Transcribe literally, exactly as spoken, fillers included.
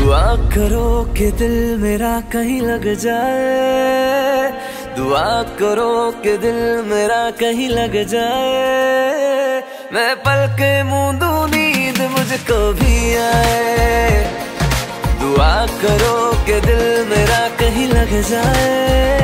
दुआ करो कि दिल मेरा कहीं लग जाए, दुआ करो कि दिल मेरा कहीं लग जाए। मैं पल के मूंदू नींद मुझको भी आए, दुआ करो कि दिल मेरा कहीं लग जाए।